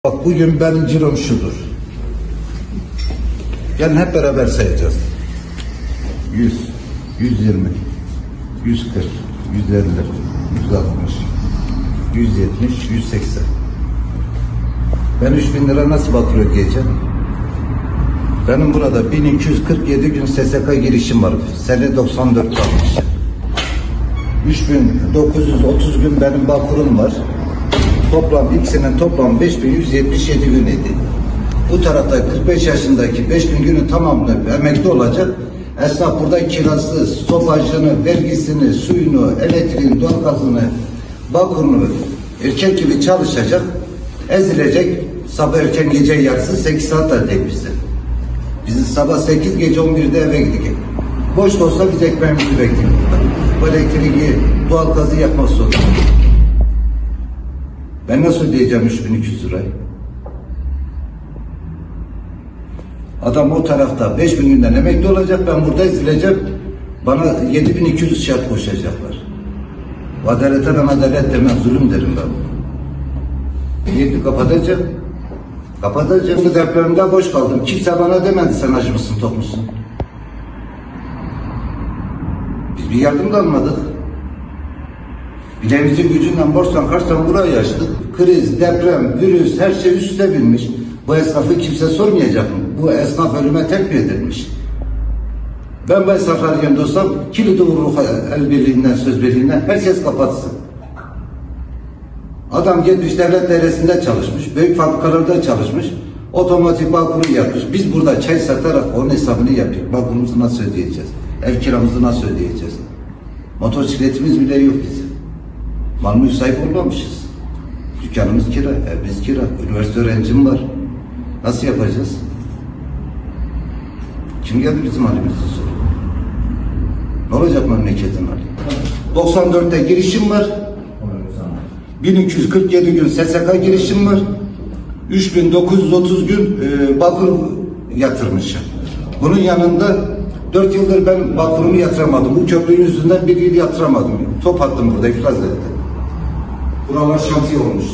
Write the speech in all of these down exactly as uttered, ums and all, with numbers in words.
Bak bugün benim cirom şudur. Gelin hep beraber sayacağız. yüz, yüz yirmi, yüz kırk, yüz elli, yüz altmış, yüz yetmiş, yüz seksen. Ben üç bin lira nasıl fatura ödeyeceğim? Benim burada bin iki yüz kırk yedi gün S S K girişim var. Sene doksan dört kalmış. üç bin dokuz yüz otuz gün benim bakurum var. Toplam ikisinin toplam beş bin yüz yetmiş yedi gün idi. Bu tarafta kırk beş yaşındaki beş bin günün tamamını emekli olacak. Esnaf burada kirası, stopajını, vergisini, suyunu, elektriğini, doğalgazını, bakurunu erkek gibi çalışacak, ezilecek. Sabah erken gece yatsın sekiz saat ödeyecek bize. Bizi sabah sekiz gece on birde eve gidecek. Boş da olsa biz ekmeğimizi bekliyoruz. Bu elektriği, doğalgazı yakmak zorunda. Ben nasıl ödeyeceğim üç bin iki yüz lirayı? Adam o tarafta beş bin günden emekli olacak, ben burada ezileceğim. Bana yedi bin iki yüz şart koşacaklar. Adalete ben adalet demem, zulüm derim ben. Niyeti kapatacağım. Kapatacağım. Bu depremde boş kaldım. Kimse bana demedi sen acı mısın, tok musun? Biz bir yardım da almadık. Bileğimizin gücünden borçtan karşıdan burayı açtık. Kriz, deprem, virüs her şey üstüne binmiş. Bu esnafı kimse sormayacak mı? Bu esnaf ölüme terk mi edilmiş? Ben bu esnafları yanında olsam kilidi vurur el birliğinden, söz birliğinden herkes kapatsın. Adam gitmiş devlet dairesinde çalışmış, büyük fabrikalarda çalışmış, otomatik bakuru yapmış. Biz burada çay satarak onun hesabını yapıyoruz. Bakurumuzu nasıl ödeyeceğiz? Ev kiramızı nasıl ödeyeceğiz? Motosikletimiz bile yok bizim. Mal mülk sahip olmamışız. Dükkanımız kira, evimiz kira, üniversite öğrencim var. Nasıl yapacağız? Kim geldi bizim halimizi soruyor? Ne olacak memleketin hali? doksan dörtte girişim var. bin iki yüz kırk yedi gün S S K girişim var. üç bin dokuz yüz otuz gün e, bakur yatırmışım. Bunun yanında dört yıldır ben bakurumu yatıramadım. Bu köprünün yüzünden bir yıl yatıramadım. Top attım burada, iflas etti. Buralar şantiye olmuştu.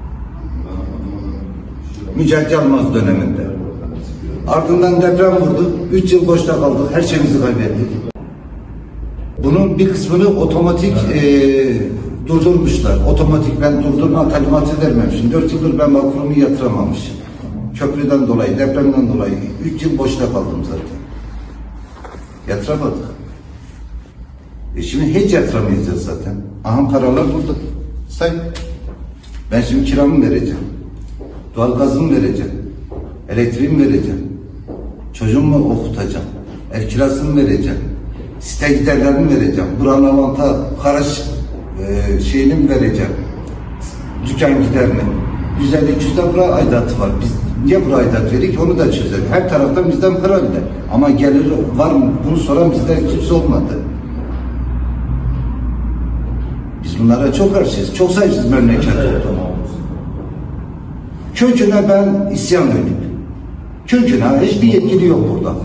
Mücahit Yalmaz döneminde. Ardından deprem vurdu. Üç yıl boşta kaldık. Her şeyimizi kaybettik. Bunun bir kısmını otomatik e, durdurmuşlar. Otomatik ben durdurma talimatı vermemişim. Dört yıldır ben bakurumu yatıramamışım. Köprüden dolayı, depremden dolayı. Üç yıl boşta kaldım zaten. Yatıramadık. E şimdi hiç yatıramayacağız zaten. Aha paralar burada. Say. Ben şimdi kiramı vereceğim. Doğalgazımı vereceğim. Elektriğimi vereceğim. Çocuğumu okutacağım. Ev kirasını vereceğim. Site giderlerini vereceğim. Buranın avanta karış e, şeyini vereceğim. Dükkan giderini. yüz elli iki yüz de bura aidatı var. Biz niye bura aidat verik onu da çözelim. Her taraftan bizden para gider. Ama gelir var mı? Bunu soran bizden kimse olmadı. Biz bunlara çok karşıyız. Çok sayısız memleket oldu. Köküne ben isyan edip. Köküne hiçbir yetkili yok burada.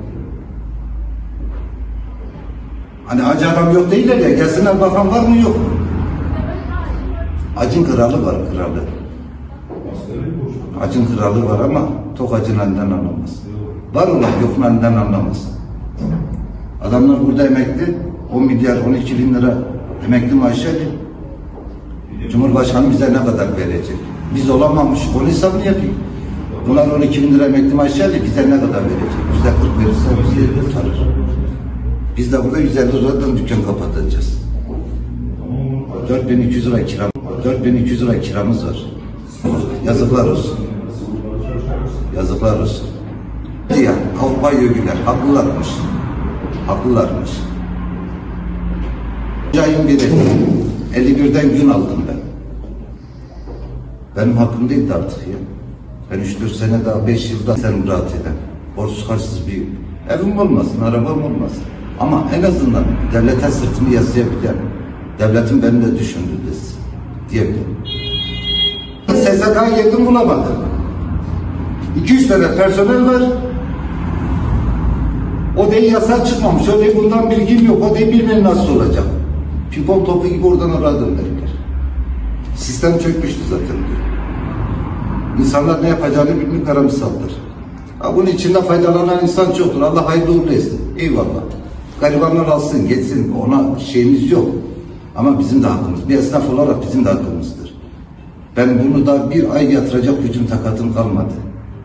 Hani acı adam yok değiller ya. Gelsinler bakan var mı yok mu? Acın kralı var, kralı. Acın kralı var ama tok acın elinden anlamaz. Var olan yokun elinden anlamaz. Adamlar burada emekli. on milyar on iki bin lira emekli maaşı alıyor. Cumhurbaşkanı bize ne kadar verecek? Biz olamamış, onun hesabını yapayım. Bunlar on iki bin lira emekli maaşı alıyor, bize ne kadar verecek? Yüzde kırk verirse bizi kurtarır. Biz de burada yüz elli liradan dükkan kapatacağız. dört bin iki yüz lira kiram, dört bin iki yüz lira kiramız var. Yazıklar olsun. Yazıklar olsun. Ya Avrupa yögüler, haklılarmış. Haklılarmış. Ayın biri, elli birden gün aldım ben. Benim hakkım değildi artık ya. Ben üç dört sene daha, beş yılda sen rahat eden, borçsuz harçsız bir evim olmasın, arabam olmasın. Ama en azından devlete sırtımı yaslayabilen, devletin beni de düşündürdü diyebilirim. S S K'ya girdim bulamadım. iki yüz tane personel var. O değil yasa çıkmamış, o değil bundan bilgim yok, o değil bilmem nasıl olacak. Pimpon topu gibi oradan oraya döndürdüler. Sistem çökmüştü zaten. İnsanlar ne yapacağını bilmiyor, karamsaldır. Ha, bunun içinde faydalanan insan çoktur. Allah hayırlı uğurlu etsin. Eyvallah. Garibanlar alsın, geçsin. Ona şeyimiz yok. Ama bizim de hakkımız. Bir esnaf olarak bizim de hakkımızdır. Ben bunu da bir ay yatıracak gücüm, takatım kalmadı.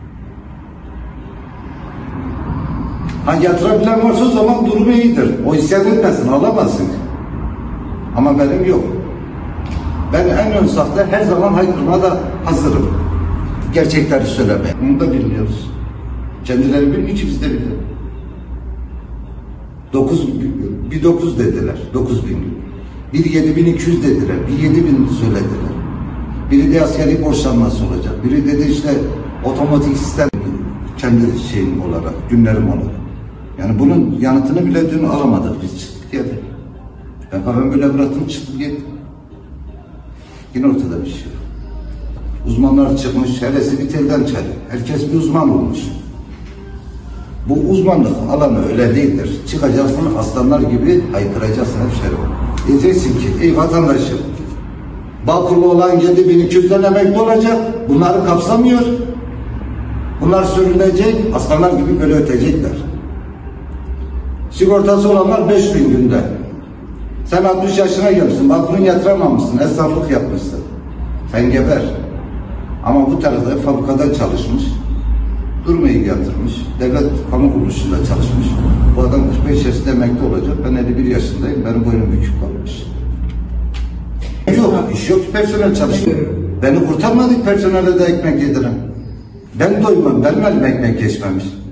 Ha, yatırabilen varsa o zaman durumu iyidir. O isyan etmesin, alamazsın. Ama benim yok. Ben en ön safta her zaman haykırmaya da hazırım. Gerçekleri söylemeye. Bunu da bilmiyoruz. Kendileri bilmiyor ki biz de biliyoruz. Dokuz, bir dokuz dediler. Dokuz bin. Bir yedi bin iki yüz dediler. Bir yedi bin söylediler. Biri de askeri borçlanması olacak. Biri dedi işte otomatik sistem kendi şeyim olarak, günlerim olarak. Yani bunun yanıtını bile dün alamadık biz, çıktık geldik. Ben kafamı böyle bıraktım, çıktım geldim. Yine ortada bir şey yok. Uzmanlar çıkmış, heresi bir telden çay. Herkes bir uzman olmuş. Bu uzmanlık alanı öyle değildir. Çıkacaksın aslanlar gibi haykıracaksın hemşerim. Diyeceksin ki ey vatandaşım, Bağkur'da olan yedi bin iki yüzden emekli olacak. Bunları kapsamıyor. Bunlar sürülecek, aslanlar gibi böyle ötecekler. Sigortası olanlar beş bin günde. Sen altmış yaşına gelmişsin, Bağkur'un yatıramamışsın, esnaflık yapmışsın. Sen geber. Ama bu tarafta fabrikada çalışmış, durumu iyi yatırmış, devlet kamu kuruluşunda çalışmış. Bu adam kırk beş yaşında emekli olacak, ben elli bir yaşındayım, benim boynum bükük kalmış. Yok, iş yok, personel çalışıyor. Beni kurtarmadık personelde de ekmek yediren. Ben doymam, benim elim ekmek geçmemiş.